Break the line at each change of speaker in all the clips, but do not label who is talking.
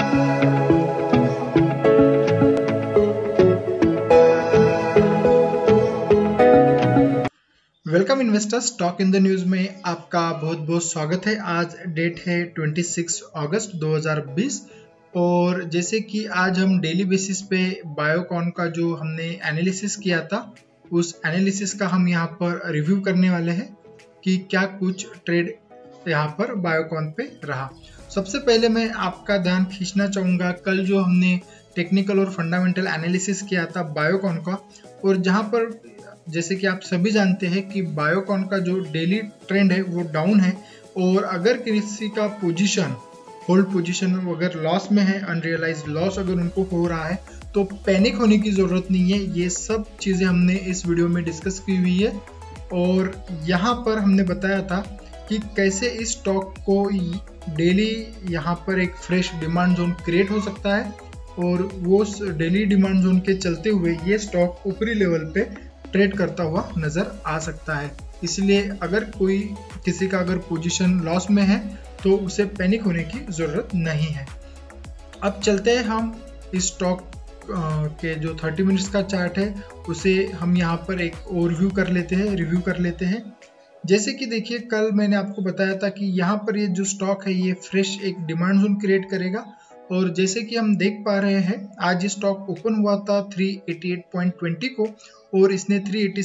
Welcome investors, stock in the news में आपका बहुत बहुत स्वागत है। आज डेट है 26 अगस्त 2020 और जैसे कि आज हम डेली बेसिस पे बायोकॉन का जो हमने एनालिसिस किया था उस एनालिसिस का हम यहाँ पर रिव्यू करने वाले हैं कि क्या कुछ ट्रेड यहाँ पर बायोकॉन पे रहा। सबसे पहले मैं आपका ध्यान खींचना चाहूँगा कल जो हमने टेक्निकल और फंडामेंटल एनालिसिस किया था बायोकॉन का, और जहाँ पर जैसे कि आप सभी जानते हैं कि बायोकॉन का जो डेली ट्रेंड है वो डाउन है, और अगर किसी का पोजीशन होल्ड पोजीशन अगर लॉस में है, अनरियलाइज लॉस अगर उनको हो रहा है तो पैनिक होने की ज़रूरत नहीं है। ये सब चीज़ें हमने इस वीडियो में डिस्कस की हुई है और यहाँ पर हमने बताया था कि कैसे इस स्टॉक को डेली यहाँ पर एक फ्रेश डिमांड जोन क्रिएट हो सकता है, और वो डेली डिमांड जोन के चलते हुए ये स्टॉक ऊपरी लेवल पे ट्रेड करता हुआ नजर आ सकता है। इसलिए अगर कोई किसी का अगर पोजीशन लॉस में है तो उसे पैनिक होने की जरूरत नहीं है। अब चलते हैं हम इस स्टॉक के जो 30 मिनट्स का चार्ट है उसे हम यहाँ पर एक ओवरव्यू कर लेते हैं, रिव्यू कर लेते हैं। जैसे कि देखिए कल मैंने आपको बताया था कि यहाँ पर ये जो स्टॉक है ये फ्रेश एक डिमांड जोन क्रिएट करेगा, और जैसे कि हम देख पा रहे हैं आज ये स्टॉक ओपन हुआ था 388.20 को और इसने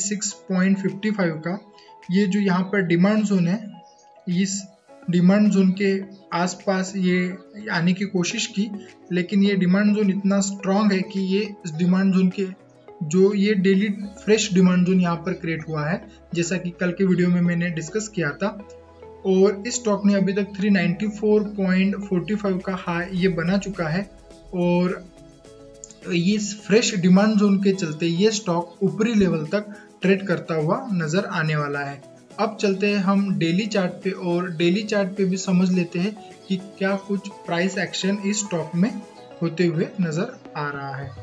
386.55 का ये जो यहाँ पर डिमांड जोन है इस डिमांड जोन के आसपास ये आने की कोशिश की, लेकिन ये डिमांड जोन इतना स्ट्रांग है कि ये इस डिमांड जोन के जो ये डेली फ्रेश डिमांड जोन यहाँ पर क्रिएट हुआ है जैसा कि कल के वीडियो में मैंने डिस्कस किया था, और इस स्टॉक ने अभी तक 394.45 का हाई ये बना चुका है, और ये फ्रेश डिमांड जोन के चलते ये स्टॉक ऊपरी लेवल तक ट्रेड करता हुआ नजर आने वाला है। अब चलते हैं हम डेली चार्ट पे, और डेली चार्ट पे भी समझ लेते हैं कि क्या कुछ प्राइस एक्शन इस स्टॉक में होते हुए नजर आ रहा है।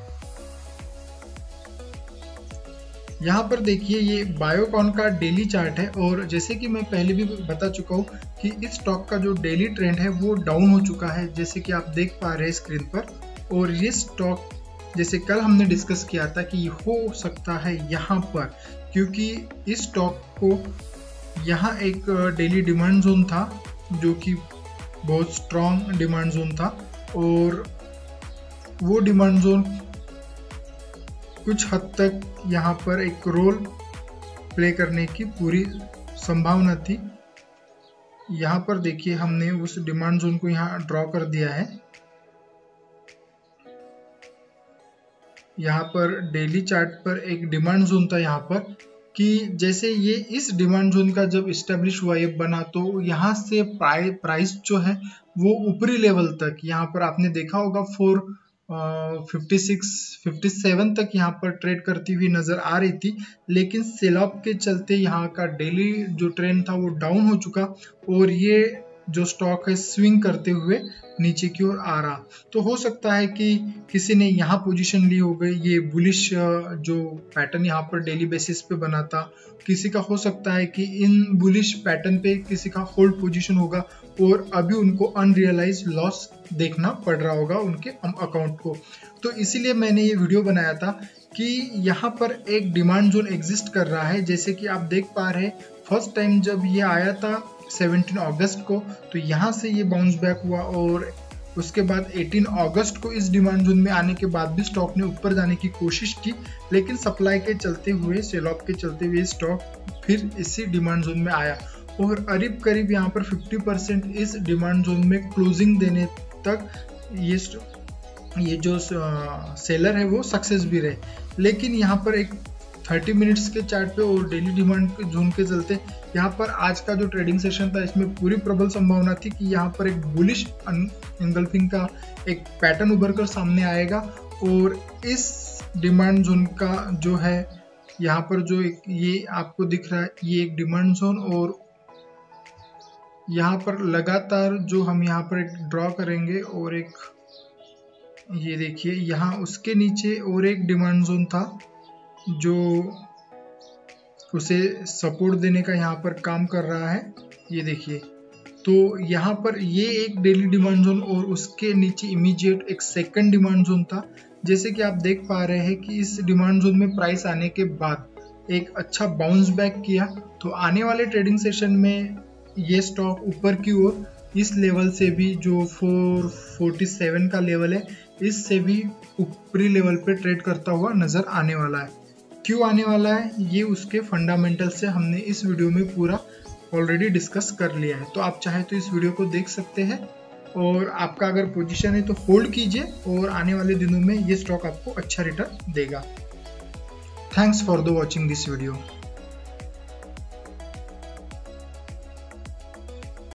यहाँ पर देखिए ये बायोकॉन का डेली चार्ट है, और जैसे कि मैं पहले भी बता चुका हूँ कि इस स्टॉक का जो डेली ट्रेंड है वो डाउन हो चुका है जैसे कि आप देख पा रहे हैं स्क्रीन पर, और ये स्टॉक जैसे कल हमने डिस्कस किया था कि हो सकता है यहाँ पर, क्योंकि इस स्टॉक को यहाँ एक डेली डिमांड जोन था जो कि बहुत स्ट्रॉन्ग डिमांड जोन था, और वो डिमांड जोन कुछ हद तक यहाँ पर एक रोल प्ले करने की पूरी संभावना थी। यहाँ पर देखिए हमने उस डिमांड जोन को यहाँ ड्रॉ कर दिया है। यहाँ पर डेली चार्ट पर एक डिमांड जोन था यहाँ पर कि जैसे ये इस डिमांड जोन का जब इस्टेब्लिश हुआ ये बना तो यहाँ से प्राइस जो है वो ऊपरी लेवल तक यहाँ पर आपने देखा होगा 456-57 तक यहाँ पर ट्रेड करती हुई नजर आ रही थी, लेकिन सेल ऑफ के चलते यहाँ का डेली जो ट्रेंड था वो डाउन हो चुका और ये जो स्टॉक है स्विंग करते हुए नीचे की ओर आ रहा। तो हो सकता है कि किसी ने यहाँ पोजीशन ली हो गई, ये बुलिश जो पैटर्न यहाँ पर डेली बेसिस पे बना था, किसी का हो सकता है कि इन बुलिश पैटर्न पे किसी का होल्ड पोजीशन होगा और अभी उनको अनरियलाइज लॉस देखना पड़ रहा होगा उनके अकाउंट को। तो इसीलिए मैंने ये वीडियो बनाया था कि यहाँ पर एक डिमांड जोन एग्जिस्ट कर रहा है। जैसे कि आप देख पा रहे हैं फर्स्ट टाइम जब ये आया था 17 अगस्त को तो यहाँ से ये बाउंस बैक हुआ, और उसके बाद 18 अगस्त को इस डिमांड जोन में आने के बाद भी स्टॉक ने ऊपर जाने की कोशिश की, लेकिन सप्लाई के चलते हुए सेल ऑफ के चलते हुए स्टॉक फिर इसी डिमांड जोन में आया और करीब यहाँ पर 50% इस डिमांड जोन में क्लोजिंग देने तक ये जो सेलर है वो सक्सेस भी रहे। लेकिन यहाँ पर एक 30 मिनट्स के चार्ट पे और डेली डिमांड जोन के चलते यहाँ पर आज का जो ट्रेडिंग सेशन था इसमें पूरी प्रबल संभावना थी कि यहाँ पर एक बुलिश एंगल्फिंग का एक पैटर्न उभर कर सामने आएगा, और इस डिमांड जोन का जो है यहाँ पर जो एक ये आपको दिख रहा है ये एक डिमांड जोन, और यहाँ पर लगातार जो हम यहाँ पर एक ड्रॉ करेंगे और एक ये देखिए यहाँ उसके नीचे और एक डिमांड जोन था जो उसे सपोर्ट देने का यहाँ पर काम कर रहा है। ये देखिए तो यहाँ पर ये एक डेली डिमांड जोन और उसके नीचे इमीडिएट एक सेकंड डिमांड जोन था। जैसे कि आप देख पा रहे हैं कि इस डिमांड जोन में प्राइस आने के बाद एक अच्छा बाउंस बैक किया। तो आने वाले ट्रेडिंग सेशन में ये स्टॉक ऊपर की ओर इस लेवल से भी जो 447 का लेवल है, इससे भी ऊपरी लेवल पे ट्रेड करता हुआ नजर आने वाला है। क्यों आने वाला है, ये उसके फंडामेंटल से हमने इस वीडियो में पूरा ऑलरेडी डिस्कस कर लिया है। तो आप चाहे तो इस वीडियो को देख सकते हैं और आपका अगर पोजीशन है तो होल्ड कीजिए और आने वाले दिनों में ये स्टॉक आपको अच्छा रिटर्न देगा। Thanks for the watching this video.